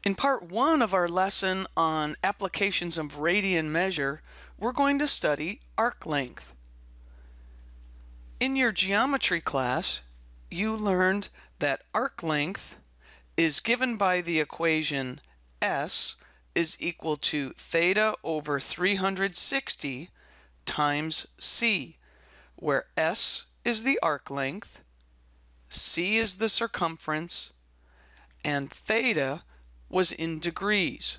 In part 1 of our lesson on applications of radian measure, we're going to study arc length. In your geometry class, you learned that arc length is given by the equation S is equal to theta over 360 times C, where S is the arc length, C is the circumference, and theta was in degrees.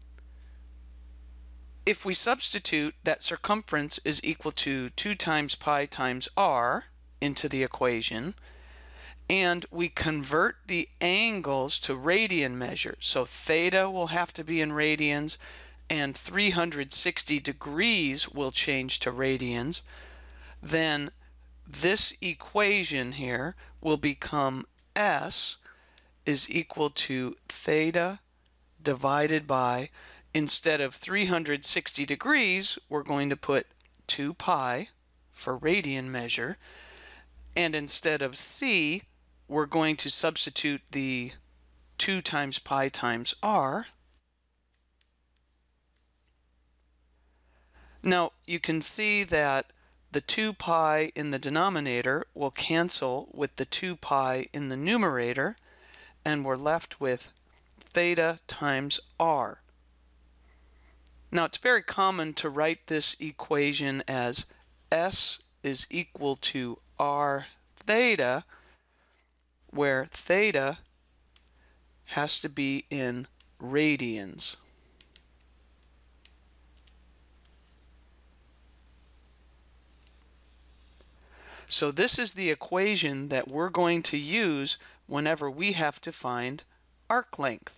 If we substitute that circumference is equal to 2 times pi times r into the equation, and we convert the angles to radian measure, so theta will have to be in radians, and 360 degrees will change to radians, then this equation here will become S is equal to theta divided by, instead of 360 degrees, we're going to put 2 pi for radian measure, and instead of C, we're going to substitute the 2 times pi times r. Now, you can see that the 2 pi in the denominator will cancel with the 2 pi in the numerator, and we're left with theta times r. Now, it's very common to write this equation as S is equal to r theta, where theta has to be in radians. So this is the equation that we're going to use whenever we have to find arc length.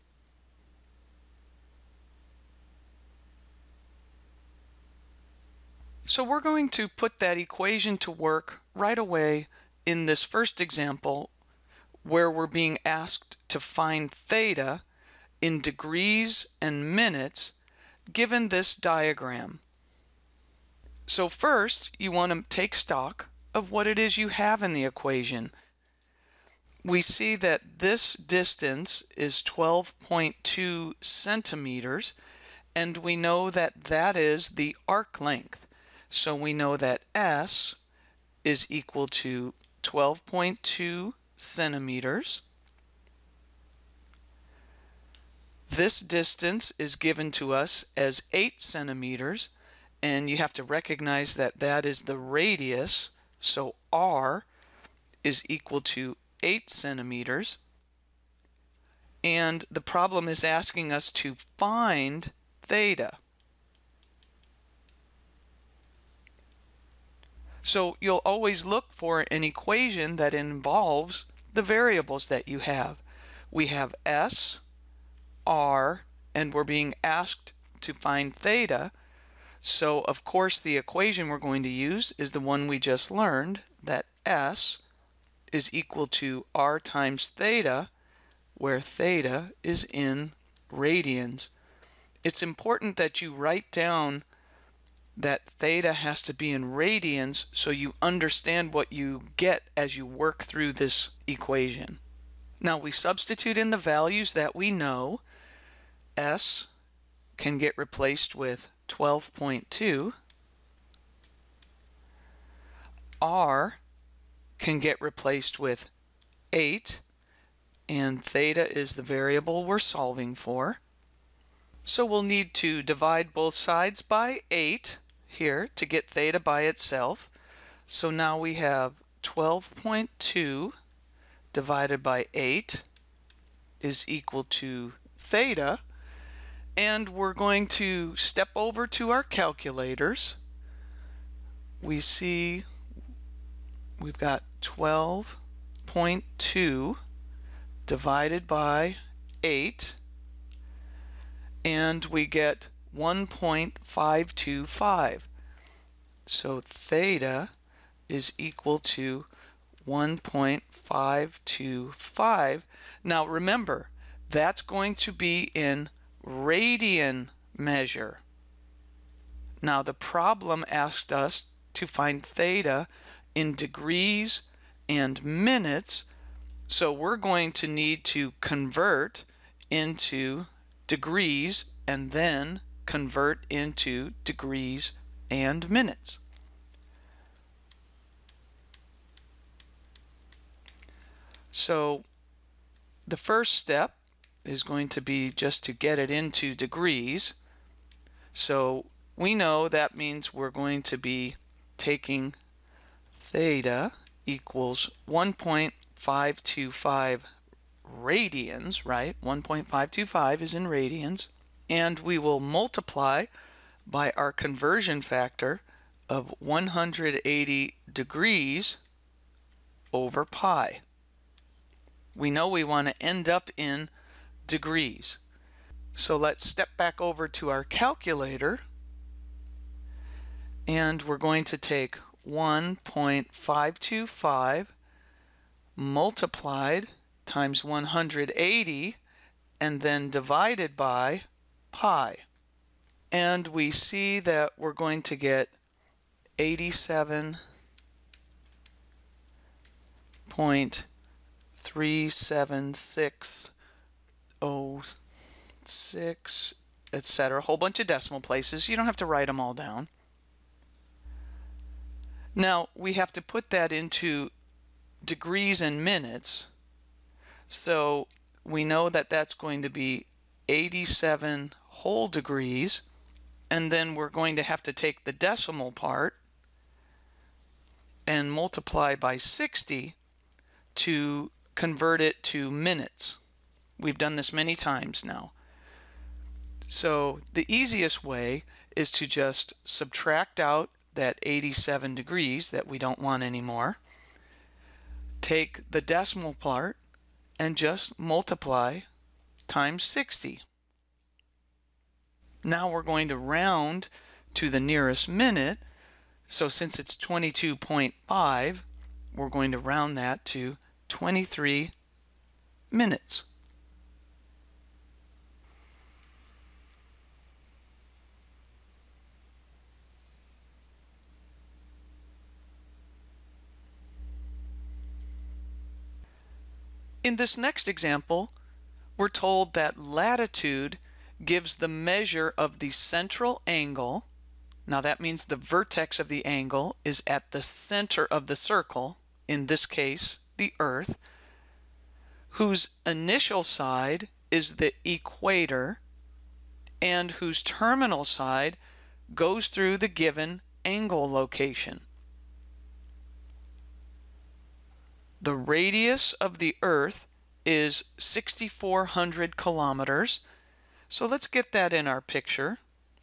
So we're going to put that equation to work right away in this first example, where we're being asked to find theta in degrees and minutes given this diagram. So first, you want to take stock of what it is you have in the equation. We see that this distance is 12.2 centimeters, and we know that that is the arc length. So we know that S is equal to 12.2 centimeters. This distance is given to us as 8 centimeters, and you have to recognize that that is the radius, so R is equal to 8 centimeters. And the problem is asking us to find theta. So you'll always look for an equation that involves the variables that you have. We have S, R, and we're being asked to find theta. So of course the equation we're going to use is the one we just learned, that S is equal to R times theta, where theta is in radians. It's important that you write down that theta has to be in radians so you understand what you get as you work through this equation. Now we substitute in the values that we know. S can get replaced with 12.2. R can get replaced with 8, and theta is the variable we're solving for. So we'll need to divide both sides by 8 here to get theta by itself. So now we have 12.2 divided by 8 is equal to theta. And we're going to step over to our calculators. We see we've got 12.2 divided by 8, and we get 1.525. So theta is equal to 1.525. Now remember, that's going to be in radian measure. Now the problem asked us to find theta in degrees and minutes, so we're going to need to convert into degrees and then convert into degrees and minutes. So the first step is going to be just to get it into degrees. So we know that means we're going to be taking theta equals 1.525 radians, right? 1.525 is in radians, and we will multiply by our conversion factor of 180 degrees over pi. We know we want to end up in degrees. So let's step back over to our calculator, and we're going to take 1.525 multiplied times 180 and then divided by pi. And we see that we're going to get 87.37606, etc. A whole bunch of decimal places. You don't have to write them all down. Now we have to put that into degrees and minutes. So we know that that's going to be 87 whole degrees, and then we're going to have to take the decimal part and multiply by 60 to convert it to minutes. We've done this many times now. So the easiest way is to just subtract out that 87 degrees that we don't want anymore, take the decimal part and just multiply times 60. Now we're going to round to the nearest minute. So since it's 22.5, we're going to round that to 23 minutes. In this next example, we're told that latitude gives the measure of the central angle. Now that means the vertex of the angle is at the center of the circle, in this case, the Earth, whose initial side is the equator and whose terminal side goes through the given angle location. The radius of the Earth is 6,400 kilometers. So let's get that in our picture.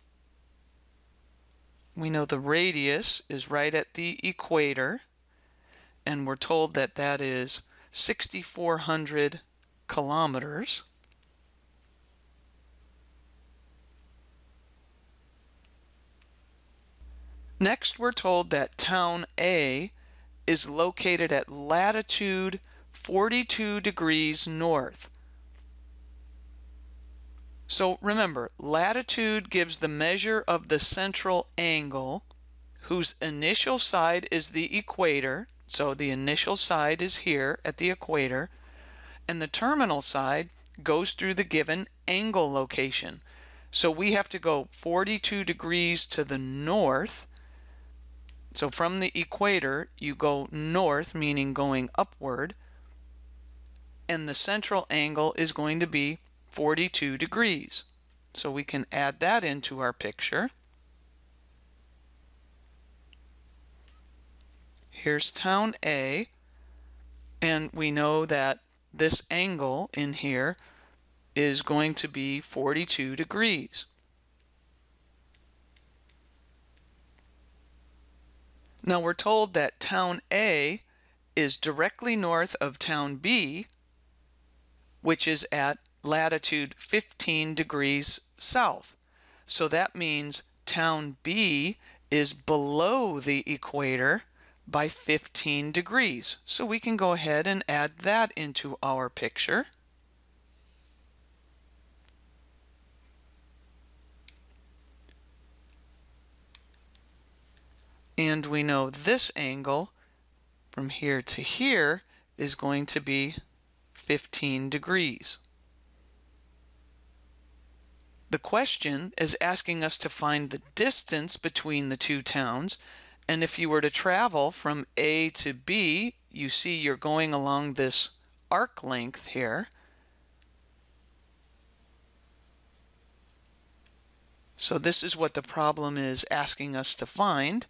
We know the radius is right at the equator, and we're told that that is 6,400 kilometers. Next, we're told that town A is located at latitude 42 degrees north. So remember, latitude gives the measure of the central angle, whose initial side is the equator. So the initial side is here at the equator, and the terminal side goes through the given angle location. So we have to go 42 degrees to the north. So from the equator, you go north, meaning going upward, and the central angle is going to be 42 degrees. So we can add that into our picture. Here's town A, and we know that this angle in here is going to be 42 degrees. Now we're told that town A is directly north of town B, which is at latitude 15 degrees south. So that means town B is below the equator by 15 degrees. So we can go ahead and add that into our picture. And we know this angle from here to here is going to be 15 degrees. The question is asking us to find the distance between the two towns, and if you were to travel from A to B, you see you're going along this arc length here. So this is what the problem is asking us to find.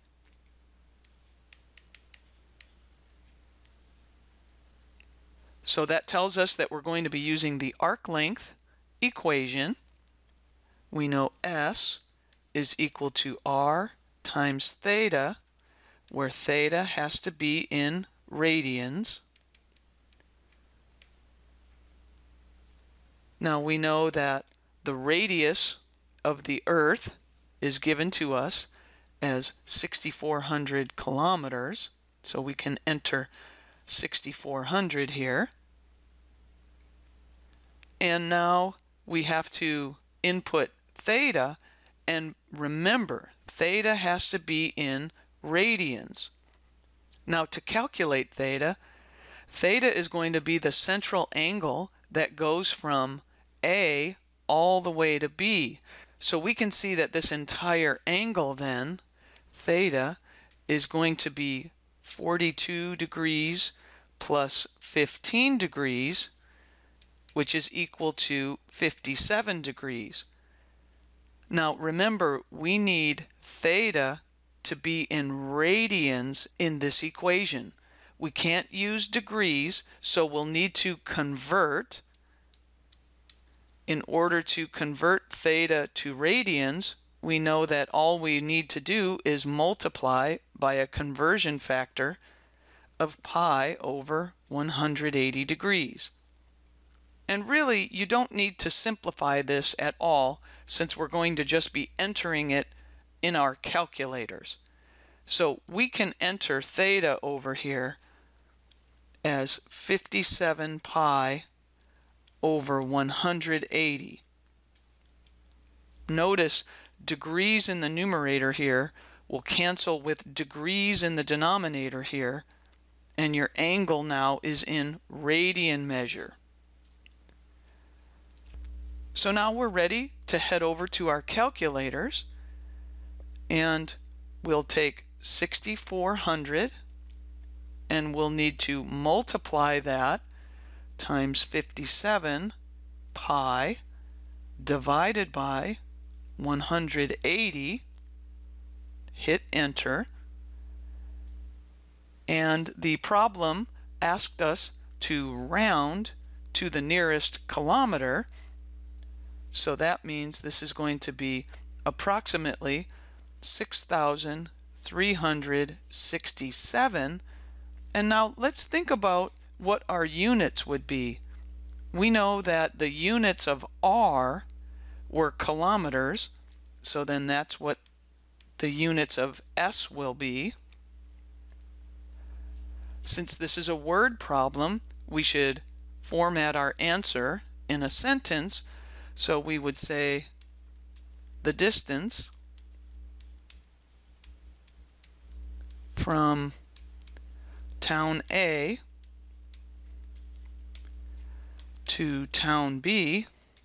So that tells us that we're going to be using the arc length equation. We know S is equal to R times theta, where theta has to be in radians. Now we know that the radius of the Earth is given to us as 6,400 kilometers, so we can enter 6,400 here. And now we have to input theta, and remember, theta has to be in radians. Now to calculate theta, theta is going to be the central angle that goes from A all the way to B. So we can see that this entire angle then, theta, is going to be 42 degrees plus 15 degrees, which is equal to 57 degrees. Now remember, we need theta to be in radians in this equation. We can't use degrees, so we'll need to convert. In order to convert theta to radians, we know that all we need to do is multiply by a conversion factor of pi over 180 degrees. And really, you don't need to simplify this at all, since we're going to just be entering it in our calculators. So we can enter theta over here as 57 pi over 180. Notice degrees in the numerator here will cancel with degrees in the denominator here, and your angle now is in radian measure. So now we're ready to head over to our calculators, and we'll take 6,400 and we'll need to multiply that times 57 pi divided by 180, hit enter, and the problem asked us to round to the nearest kilometer, so that means this is going to be approximately 6,367. And now let's think about what our units would be. We know that the units of R were kilometers, so then that's what the units of S will be. Since this is a word problem, we should format our answer in a sentence, so we would say the distance from town A to town B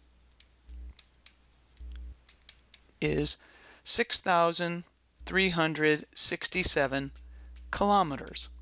is 6,367 kilometers.